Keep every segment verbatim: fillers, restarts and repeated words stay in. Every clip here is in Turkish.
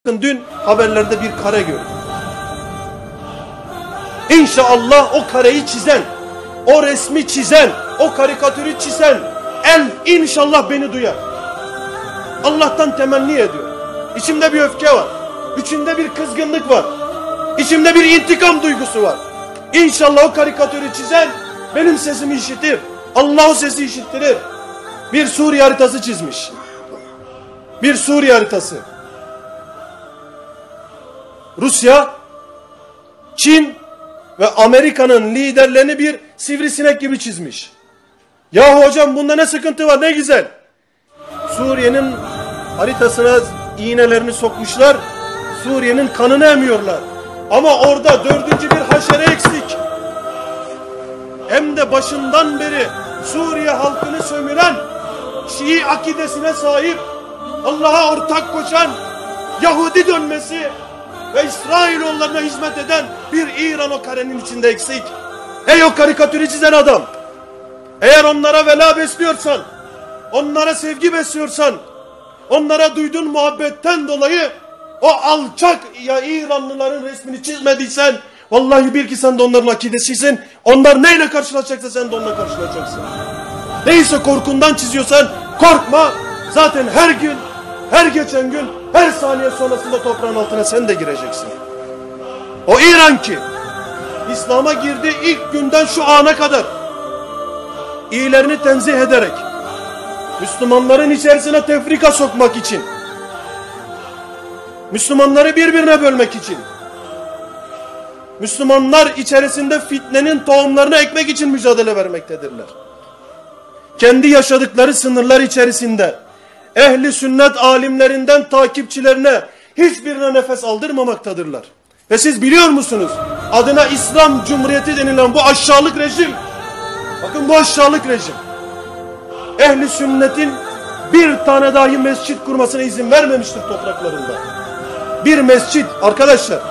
Dün haberlerde bir kare gördüm. İnşallah o kareyi çizen, o resmi çizen, o karikatürü çizen el inşallah beni duyar. Allah'tan temenni ediyor. İçimde bir öfke var. İçimde bir kızgınlık var. İçimde bir intikam duygusu var. İnşallah o karikatürü çizen benim sesimi işitir. Allah o sesi işittirir. Bir Suriye haritası çizmiş. Bir Suriye haritası. Rusya, Çin ve Amerika'nın liderlerini bir sivrisinek gibi çizmiş. Yahu hocam bunda ne sıkıntı var, ne güzel. Suriye'nin haritasına iğnelerini sokmuşlar. Suriye'nin kanını emiyorlar. Ama orada dördüncü bir haşere eksik. Hem de başından beri Suriye halkını sömüren, Şii akidesine sahip, Allah'a ortak koşan, Yahudi dönmesi ve İsrailoğullarına hizmet eden bir İran o karenin içinde eksik. Ey o karikatürü çizen adam! Eğer onlara vela besliyorsan, onlara sevgi besliyorsan, onlara duyduğun muhabbetten dolayı o alçak ya İranlıların resmini çizmediysen, vallahi bil ki sen de onların akidesisin. Onlar neyle karşılaşacaksa sen de onunla karşılaşacaksın. Neyse korkundan çiziyorsan korkma. Zaten her gün, her geçen gün, her saniye sonrasında toprağın altına sen de gireceksin. O İran ki İslam'a girdiği ilk günden şu ana kadar iyilerini tenzih ederek Müslümanların içerisine tefrika sokmak için, Müslümanları birbirine bölmek için, Müslümanlar içerisinde fitnenin tohumlarını ekmek için mücadele vermektedirler. Kendi yaşadıkları sınırlar içerisinde ehli sünnet alimlerinden takipçilerine hiçbirine nefes aldırmamaktadırlar. Ve siz biliyor musunuz? Adına İslam Cumhuriyeti denilen bu aşağılık rejim, bakın bu aşağılık rejim, ehli sünnetin bir tane dahi mescit kurmasına izin vermemiştir topraklarında. Bir mescit arkadaşlar,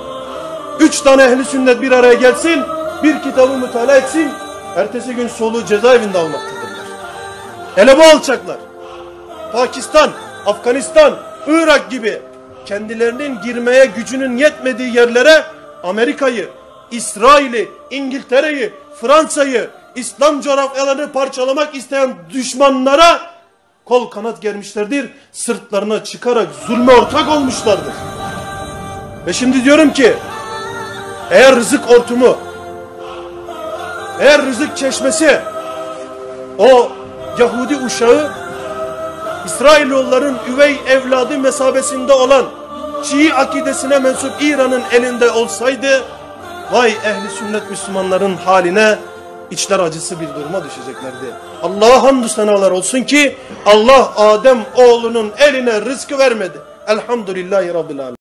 üç tane ehli sünnet bir araya gelsin, bir kitabı mütalaa etsin, ertesi gün soluğu cezaevinde almaktadırlar. Hele bu alçaklar, Pakistan, Afganistan, Irak gibi kendilerinin girmeye gücünün yetmediği yerlere Amerika'yı, İsrail'i, İngiltere'yi, Fransa'yı, İslam coğrafyalarını parçalamak isteyen düşmanlara kol kanat germişlerdir. Sırtlarına çıkarak zulme ortak olmuşlardır. Ve şimdi diyorum ki eğer rızık ortumu, eğer rızık çeşmesi o Yahudi uşağı İsrailoğulların üvey evladı mesabesinde olan Şii akidesine mensup İran'ın elinde olsaydı vay ehli sünnet Müslümanların haline, içler acısı bir duruma düşeceklerdi. Allah'a hamdü senalar olsun ki Allah Adem oğlunun eline rızkı vermedi. Elhamdülillahi Rabbil Alemin.